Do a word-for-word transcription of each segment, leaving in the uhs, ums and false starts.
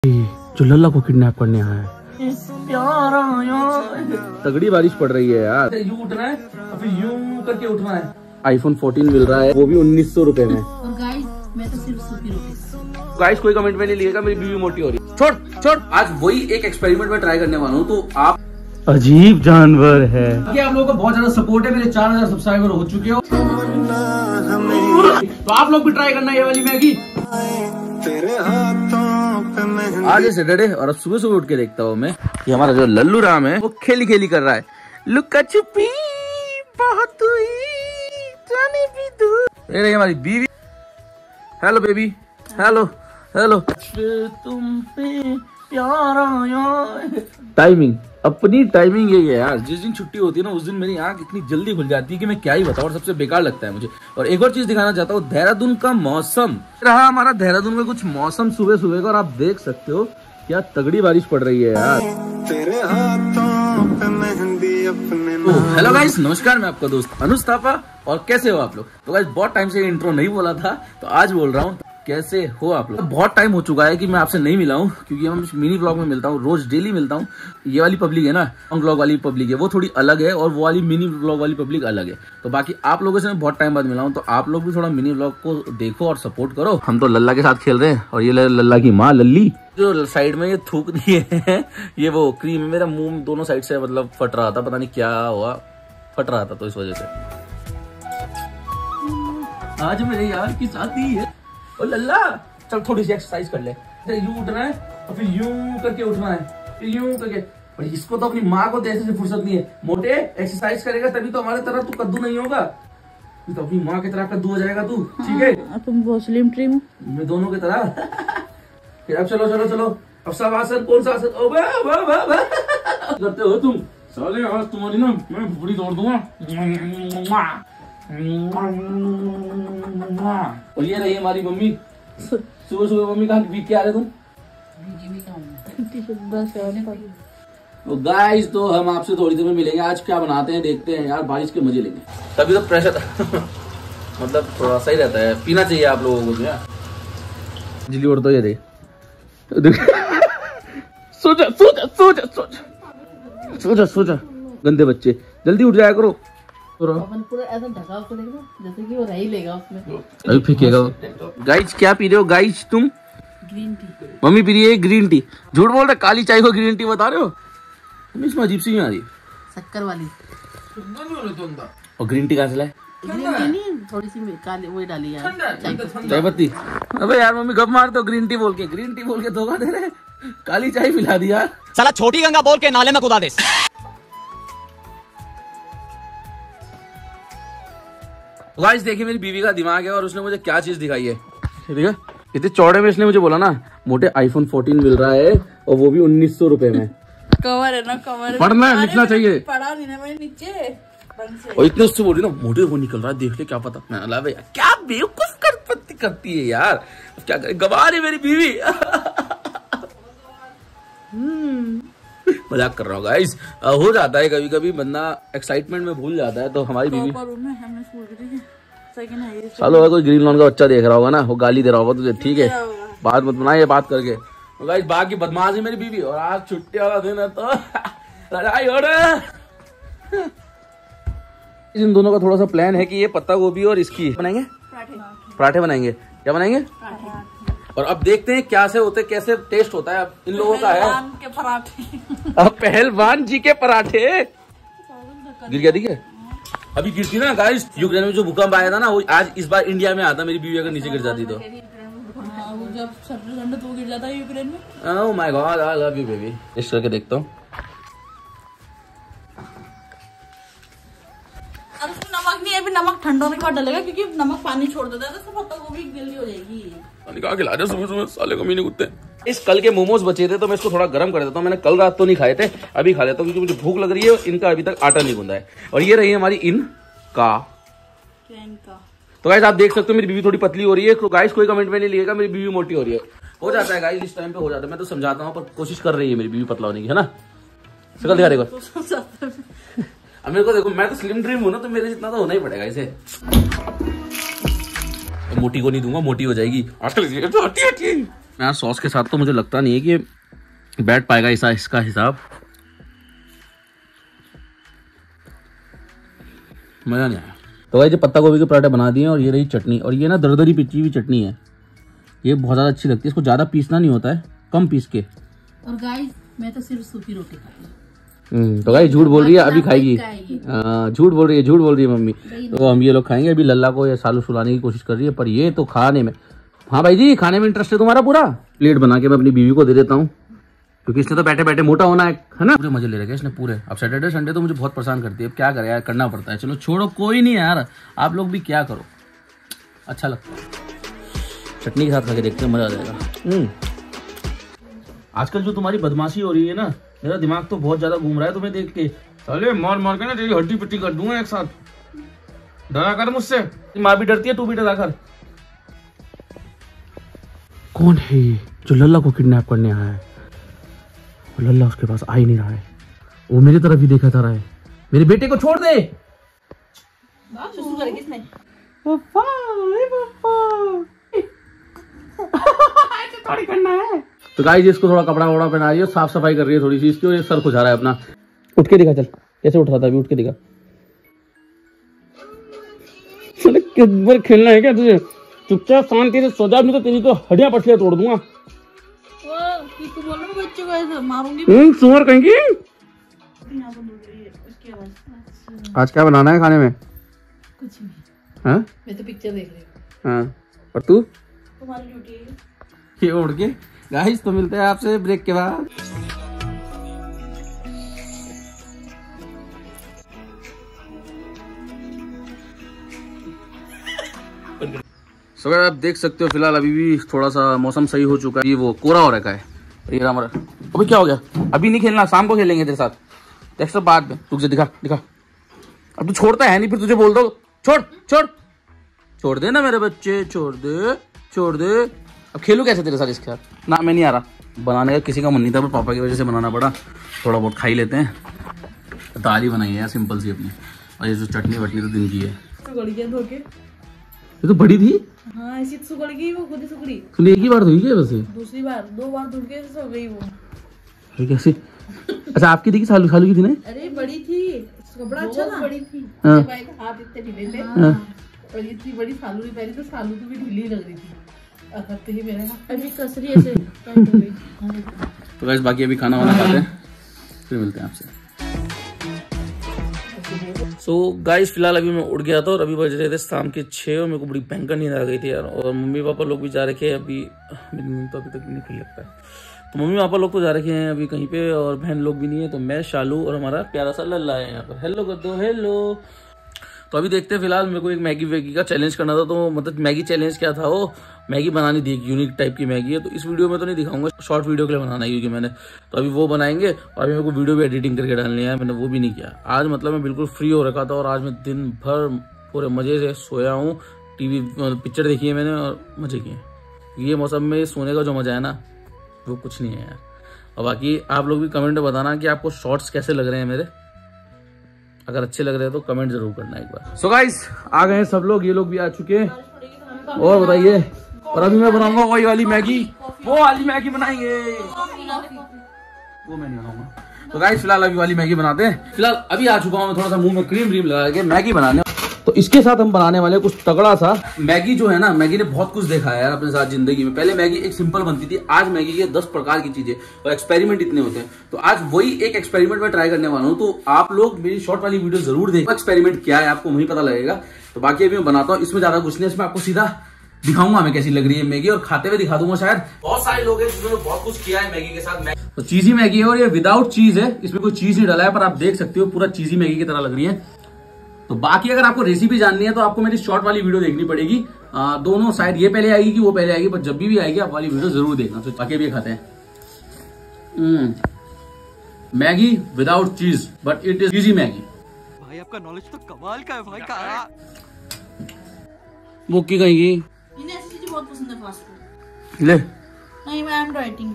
जो लल्ला को किडनैप करने आया है। तगड़ी बारिश पड़ रही है यार। यूं उठना है और फिर यूं करके उठना है। आईफोन फोर्टीन मिल रहा है, वो भी उन्नीस सौ रूपए में। और गाइस मैं तो सिर्फ सूखी रोटी। गाइस कोई कमेंट में नहीं लिखेगा मेरी बीवी मोटी हो रही है। छोड़ छोड़, आज वही एक एक्सपेरिमेंट में ट्राई करने वाला हूँ। तो आप अजीब जानवर है। क्या आप लोगों का बहुत ज्यादा सपोर्ट है, मेरे चार हजार सब्सक्राइबर हो चुके हो, तो आप लोग भी ट्राई करना ये वाली मैगी। आज है सैटरडे और अब सुबह सुबह उठ के देखता हूँ मैं कि हमारा जो लल्लू राम है वो खेली खेली कर रहा है। लुक्का छुपी बहुत हुई जाने भी दूर। ये रही हमारी बीवी। Hello baby, hello hello. तुम पे प्यार आया। टाइमिंग, अपनी टाइमिंग यही है यार। जिस दिन छुट्टी होती है ना उस दिन मेरी आंख इतनी जल्दी खुल जाती है कि मैं क्या ही बताऊं, और सबसे बेकार लगता है मुझे। और एक और चीज दिखाना चाहता हूँ, देहरादून का मौसम रहा हमारा। देहरादून में कुछ मौसम सुबह सुबह का, और आप देख सकते हो क्या तगड़ी बारिश पड़ रही है यार। तेरे हाथों पे मेहंदी अपने। हेलो गाइस, नमस्कार, मैं आपका दोस्त अनुज थापा। और कैसे हो आप लोग? तो गाइस बहुत टाइम से इंट्रो नहीं बोला था, तो आज बोल रहा हूँ। कैसे हो आप लोग? बहुत टाइम हो चुका है कि मैं आपसे नहीं मिला हूँ, क्योंकि हम मिनी व्लॉग में मिलता हूँ, रोज डेली मिलता हूँ। ये वाली पब्लिक है ना, लॉन्ग व्लॉग वाली पब्लिक है, वो थोड़ी अलग है, और वो वाली मिनी व्लॉग वाली पब्लिक अलग है। तो बाकी आप लोगों से मैं बहुत टाइम बाद मिला हूँ, तो आप लोग भी थोड़ा मिनी व्लॉग को देखो और सपोर्ट करो। हम तो लल्ला के साथ खेल रहे हैं, और ये लल्ला की माँ लल्ली जो साइड में ये थूक दिए है, ये वो क्रीम। मेरा मुंह दोनों साइड से मतलब फट रहा था, पता नहीं क्या हुआ, फट रहा था, तो इस वजह से। आज मेरे यार की शादी है। ओ लल्ला, चल थोड़ी सी एक्सरसाइज कर ले। यूं उठना है और फिर यूं करके उठना है, फिर यूं करके। पर इसको तो अपनी माँ को देने से फुर्सत नहीं है। मोटे एक्सरसाइज करेगा तभी तो हमारे तरह तू कद्दू नहीं होगा, तो अपनी माँ की तरह कद्दू हो जाएगा तू। ठीक है, तुम बहुत स्लिम ट्रिम हो, मैं दोनों की तरह। फिर अब चलो चलो चलो, अब सब आसन, कौन सा आसन? ओ बा बा बा बा करते हो तुम साले। आज तुम्हारी ना मैं भूरी तोड़ दूंगा। और ये रही हमारी मम्मी। सुबह सुबह मम्मी कहा बीत के आ रहे तुम? तो गाइस, तो हम आपसे थोड़ी देर में मिलेंगे। आज क्या बनाते हैं देखते हैं यार, बारिश के मजे लेंगे। तभी तो प्रेशर मतलब थोड़ा सही रहता है, पीना चाहिए आप लोगों को यार। बिजली उड़ तो ये दे। सोचा सोचा सोचा सोचा सोचा सोचा गंदे बच्चे, जल्दी उठ जाया करो। अपन पूरा ऐसा ढका उसको देखना जैसे कि वो रह ही लेगा उसमें, अभी फेंकेगा। गाइस क्या पी रहे हो गाइस तुम? Green tea. मम्मी पी रही है ग्रीन टी। झूठ बोल रहे, काली चाय को ग्रीन टी बता रहे हो? इसमें अजीब सी आ रही है, शक्कर वाली। और ग्रीन टी कहाँ से लाए? ग्रीन टी नहीं, थोड़ी सी काली वही डाली यार, चाय पत्ती। अबे यार मम्मी गप मारते हो, ग्रीन टी बोल के ग्रीन टी बोल के धोखा दे रहे, काली चाय पिला दी यार। साला छोटी गंगा बोल के नाले में कूदा दे। गाइस देखिए मेरी बीवी का दिमाग है, और उसने मुझे क्या चीज दिखाई है। ठीक है, इतने चौड़े में इसने मुझे बोला ना, मोटे आईफोन फोर्टीन मिल रहा है, और वो भी उन्नीस सौ रूपये में। कवर है ना, कवर पढ़ना है, लिखना चाहिए। पढ़ा नहीं ना मैंने नीचे। और इतने उससे बोल रही ना, मोटे वो निकल रहा है, देख ले क्या पता। मैं अला भैया क्या बेवकूफ करपत्ती करती है यार, क्या करे, गवा रही मेरी बीवी। मजाक कर रहा हूँ गाइस, हो जाता है कभी कभी, बंदा एक्साइटमेंट में भूल जाता है। तो हमारी बीवी चलो, अगर कोई ग्रीन लॉन का बच्चा देख रहा होगा ना, वो गाली दे रहा होगा तुझे, ठीक है, बात मत बनाइए बात करके। तो गाइस बाकी बदमाश है मेरी बीवी, और आज छुट्टी वाला दिन है तो लड़ाई हो रहा है। इन दोनों का थोड़ा सा प्लान है कि ये पत्ता गोभी और इसकी बनाएंगे पराठे बनाएंगे। क्या बनाएंगे? और अब देखते हैं क्या से होते, कैसे टेस्ट होता है। अब इन लोगों का है के पराठे। अब पहलवान जी के पराठे। गिर गया ठीक है, अभी गिरती ना गाइस, यूक्रेन में जो भूकंप आया था ना, वो आज इस बार इंडिया में आता। मेरी बीवी अगर नीचे गिर जाती तो जब सैटरडे तो गिर जाता है यूक्रेन में। Oh my god, I love you baby. Taste करके देखता हूँ। नमक नहीं है, अभी नमक ठंडा होने के बाद डलेगा, क्योंकि नमक पानी छोड़ देता है तो पत्ता गोभी जल्दी हो जाएगी। कहा खिला दे सुबह सुबह, साले को मीने कुत्ते। इस कल के मोमोज बचे थे तो मैं इसको थोड़ा गर्म कर देता हूँ। मैंने कल रात तो नहीं खाए थे, अभी खा लेता हूँ, क्योंकि मुझे भूख लग रही है। इनका अभी तक आटा नहीं गूंदा है। और ये रही हमारी इन का तो गाइस आप देख सकते हो मेरी बीवी थोड़ी पतली हो रही है। तो गाइस कोई कमेंट में नहीं लिखेगा मेरी बीवी मोटी हो रही है। हो जाता है गाइस, इस टाइम पे हो जाता है। मैं तो समझाता हूँ, पर कोशिश कर रही है मेरी बीवी पतला होने की, है ना। शकल दिखा देखो, अब मेरे को देखो, मैं तो स्लिम ड्रीम हूँ ना, तो मेरे जितना तो होना ही पड़ेगा इसे। मोटी को नहीं दूंगा, मोटी हो जाएगी। आजकल यार सॉस के साथ तो मुझे लगता नहीं है कि बैठ पाएगा ऐसा इसका हिसाब। मजा नहीं आया। तो भाई जो पत्ता गोभी के पराठे बना दिए और ये रही चटनी, और ये ना दरदरी पिची हुई चटनी है, ये बहुत ज़्यादा अच्छी लगती है। इसको ज़्यादा पीसना नहीं होता है, कम पीस के। और गाइस मैं तो सिर्फ सूखी रोटी खाती हूँ। हम्म तो गाइस झूठ बोल रही है, अभी खाएगी। झूठ बोल रही है, झूठ बोल रही है मम्मी। तो हम ये लोग खाएंगे। अभी लल्ला को या सालू सुलाने की कोशिश कर रही है, पर ये तो खाने में, हाँ भाई जी खाने में इंटरेस्ट है तुम्हारा पूरा। प्लेट बना के मैं अपनी बीवी को दे देता हूँ, क्योंकि इसने तो बैठे बैठे मोटा होना है, है ना। पूरे मजे ले रखे इसने पूरे। अब सैटरडे संडे तो मुझे बहुत परेशान करती है, अब क्या करे यार, करना पड़ता है। चलो छोड़ो, कोई नहीं यार, आप लोग भी क्या करो, अच्छा लगता है। चटनी के साथ खा के देखते हैं, मजा आ जाएगा। आजकल जो तुम्हारी बदमाशी हो रही है ना, मेरा दिमाग तो बहुत ज्यादा घूम रहा है तुम्हें देख के। साले मार मार के ना तेरी हड्डी पिट्टी कर दूंगा एक साथ। डरा कर मुझसे, माँ भी डरती है, तू भी डरा कर। कौन है ये जो लल्ला को किडनैप करने आया है? लल्ला उसके पास आ ही नहीं रहा है, वो मेरी तरफ ही देखा जा रहा है। मेरे बेटे को छोड़ दे। किसने? पापा, थोड़ी करना है। तो गाइस इसको थोड़ा कपड़ा वपड़ा पहना रही है, साफ सफाई कर रही है थोड़ी सी इसकी, और ये सर खुजा रहा है अपना। उठ के दिखा, चल कैसे उठ रहा था अभी, उठ के दिखा। कितनी बार खेलना है क्या तुझे? चुपचाप शांति से सो जा, नहीं तो तेरी तो हड्डियां पसलियां तोड़ दूंगा। तू बोल रहा बच्चे को ऐसे मारूंगी। हम्म सुअर कहेंगी। आज क्या बनाना है खाने में? कुछ नहीं। हाँ मैं तो पिक्चर देख रही हूँ। हाँ, और तू? तुम्हारी ड्यूटी है ये उड़ के। गाइस तो मिलते हैं आपसे ब्रेक के बाद। सो so, आप देख सकते हो फिलहाल अभी भी थोड़ा सा मौसम सही हो चुका है, ये वो कोरा हो रखा है। ये हमारा अभी क्या हो गया? अभी नहीं खेलना, शाम को खेलेंगे तेरे साथ एक्स्ट्रा बाद में। तुझे दिखा दिखा, अब तू छोड़ता है नहीं, फिर तुझे बोल दो छोड़ छोड़ छोड़ दे ना मेरे बच्चे, छोड़ दे छोड़ दे। अब खेलूं कैसे तेरे साथ इसके साथ? ना मैं नहीं आ रहा। बनाने का किसी का मन नहीं था, पर पापा की वजह से बनाना पड़ा। थोड़ा बहुत खा ही लेते हैं। दाल ही बनाई है सिंपल सी अपनी, और ये जो चटनी वटनी तो दिन की है। ये तो बड़ी थी। हाँ ऐसी तो सुगड़ गई वो, खुद ही सुगड़ी। तूने एक ही बार धोई क्या वैसे? दूसरी बार, दो बार धुल के सो गई वो। अरे कैसे? अच्छा आपकी देखी सालू सालू की थी ना? अरे बड़ी थी, कपड़ा अच्छा था। बड़ी थी, हाँ। हाथ इतने ढीले थे। हाँ। और इतनी बड़ी सालू नहीं पहनी, तो सालू तो भी ढीली लग रही थी। अखरते ही मेरे हाथ अभी कसरी ऐसे टाइट हो गई। तो गाइस बाकी अभी खाना वाना खाते हैं, फिर मिलते हैं आपसे। सो so, गाइस फिलहाल अभी मैं उठ गया था और अभी बज रहे थे शाम के छः और मेरे को बड़ी भयंकर नींद आ गई थी यार। और मम्मी पापा लोग भी जा रखे हैं अभी, मेरी नींद तो अभी तक नहीं खुल लगता है। तो मम्मी पापा लोग तो जा रखे हैं अभी कहीं पे, और बहन लोग भी नहीं है। तो मैं, शालू और हमारा प्यारा सा लल्ला है यहाँ पर। हेलो कर दो, हेलो। तो अभी देखते हैं। फिलहाल मेरे को एक मैगी वैगी का चैलेंज करना था, तो मतलब मैगी चैलेंज क्या था, वो मैगी बनानी थी, एक यूनिक टाइप की मैगी है। तो इस वीडियो में तो नहीं दिखाऊंगा, शॉर्ट वीडियो के लिए बनाना है क्योंकि मैंने। तो अभी वो बनाएंगे, और अभी मेरे को वीडियो भी एडिटिंग करके डालनी है, मैंने वो भी नहीं किया आज। मतलब मैं बिल्कुल फ्री हो रखा था, और आज मैं दिन भर पूरे मजे से सोया हूँ। टीवी पिक्चर देखी है मैंने और मजे किए। ये मौसम में सोने का जो मजा है ना, वो कुछ नहीं है यार। और बाकी आप लोग भी कमेंट में बताना कि आपको शॉर्ट्स कैसे लग रहे हैं मेरे। अगर अच्छे लग रहे हैं तो कमेंट जरूर करना एक बार। सो गाइस आ गए हैं सब लोग, ये लोग भी आ चुके हैं। और बताइए, और अभी मैं बनाऊंगा वही वाली मैगी, वो वाली मैगी बनाएंगे, वो मैं नहीं बनाऊंगा। तो गाइस फिलहाल अभी वाली मैगी बनाते हैं। फिलहाल अभी आ चुका हूँ मैं थोड़ा सा मुंह में क्रीम व्रीम लगा के मैगी बनाने। तो इसके साथ हम बनाने वाले कुछ तगड़ा सा मैगी। जो है ना, मैगी ने बहुत कुछ देखा है अपने साथ जिंदगी में। पहले मैगी एक सिंपल बनती थी, आज मैगी के दस प्रकार की चीजें और एक्सपेरिमेंट इतने होते हैं। तो आज वही एक एक्सपेरिमेंट में ट्राई करने वाला हूँ। तो आप लोग मेरी शॉर्ट वाली वीडियो जरूर देखें, एक्सपेरिमेंट क्या है आपको वही पता लगेगा। तो बाकी अभी मैं बनाता हूँ, इसमें ज्यादा कुछ नहीं, इसमें आपको सीधा दिखाऊंगा मैं कैसी लग रही है मैगी, और खाते हुए दिखा दूंगा। शायद बहुत सारे लोग हैं जिन्होंने बहुत कुछ किया है मैगी के साथ। तो चीजी मैगी है, और ये विदाउट चीज है, इसमें कोई चीज नहीं डाला है, पर आप देख सकते हो पूरा चीजी मैगी की तरह लग रही है। तो बाकी अगर आपको रेसिपी जाननी है तो आपको मेरी शॉर्ट वाली वीडियो देखनी पड़ेगी। आ, दोनों शायद ये पहले आएगी कि वो पहले आएगी, पर जब भी, भी आएगी आप वाली वीडियो जरूर देखना। तो बाकी भी खाते हैं Maggi without cheese, but it is cheesy Maggi. भाई आपका नॉलेज तो कमाल का है भाई का। वो की कहेंगी इन्हें ऐसी चीजें बहुत पसंद है फास्ट फूड। ले नहीं मैं आई एम राइटिंग।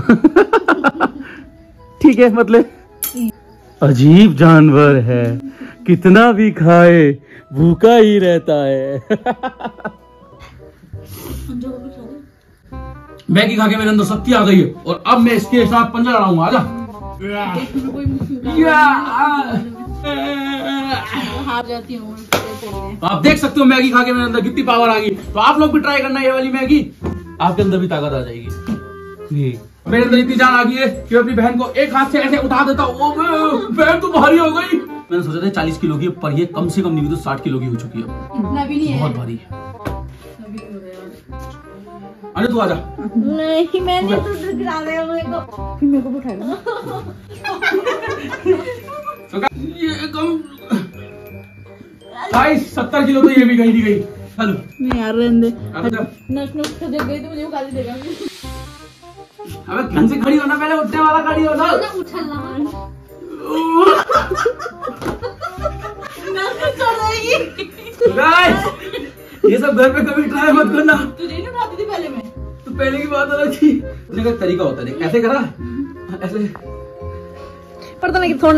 ठीक है, मतलब अजीब जानवर है, कितना भी खाए भूखा ही रहता है। मैगी खा के मेरे अंदर शक्ति आ गई है और अब मैं इसके साथ पंजा लड़ाऊंगा। आजा। हार जाती हूँ। तो आप देख सकते हो मैगी खा के मेरे अंदर कितनी पावर आ गई। तो आप लोग भी ट्राई करना ये वाली मैगी, आपके अंदर भी ताकत आ जाएगी। ये मेरे अंदर इतनी जान आ गई है कि अपनी बहन को एक हाथ से ऐसे उठा देता हूँ। बहन तो भारी हो गई। मैंने सोचा था चालीस किलो की, पर ये कम से कम नहीं भी तो साठ किलो की हो चुकी है। इतना भी नहीं है, बहुत भारी है। अरे तू आजा। नहीं मैंने तो गिरा दिया मेरे को, फिर मेरे को उठाएगा। ये कम गाइस सत्तर किलो तो ये भी गई नहीं गई। चलो नहीं यार रहने दे। अब नस नस खा गई तो मुझे गाली देगा। अबे ढंग से खड़ी होना, पहले उठने वाला खड़ी होना। उछलना नस नस चढ़ जाएगी। गाइस ये सब घर पे कभी ट्राई मत करना। तुझे नहीं उठाती थी पहले मैं। तो पहले की बात अलग थी। उठने का तरीका होता है, ऐसे करा ऐसे पता नहीं छोड़ना।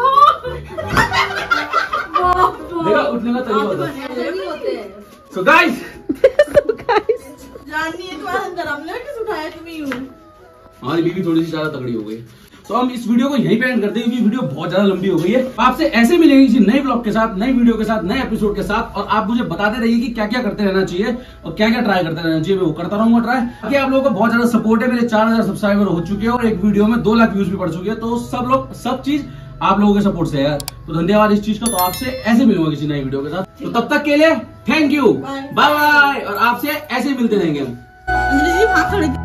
देखा उठने का तरीका होता है। सो गाइस जाननी है तुम्हारा अंदर हमने किस उठाया तुम्हें यूं। हमारी बीवी थोड़ी सी ज्यादा तगड़ी हो गई। तो हम इस वीडियो को यहीं पे एंड करते हैं क्योंकि वीडियो बहुत ज्यादा लंबी हो गई है। आपसे ऐसे मिलेंगे किसी नए ब्लॉग के साथ, नई वीडियो के साथ, नए एपिसोड के साथ। और आप मुझे बताते रहिए कि क्या क्या करते रहना चाहिए और क्या क्या ट्राई करते रहना चाहिए। मैं वो करता रहूंगा ट्राई। बाकी आप लोगों को बहुत ज्यादा सपोर्ट है। मेरे चार हजार सब्सक्राइबर हो चुके हैं और एक वीडियो में दो लाख व्यूज भी पड़ चुके हैं। तो सब लोग सब चीज आप लोगों के सपोर्ट से है यार। तो धन्यवाद इस चीज का। तो आपसे ऐसे मिलूंगा किसी नई वीडियो के साथ। तो तब तक के लिए थैंक यू, बाय बाय। और आपसे ऐसे मिलते रहेंगे हम। अंजलि जी वहां खड़ी थी।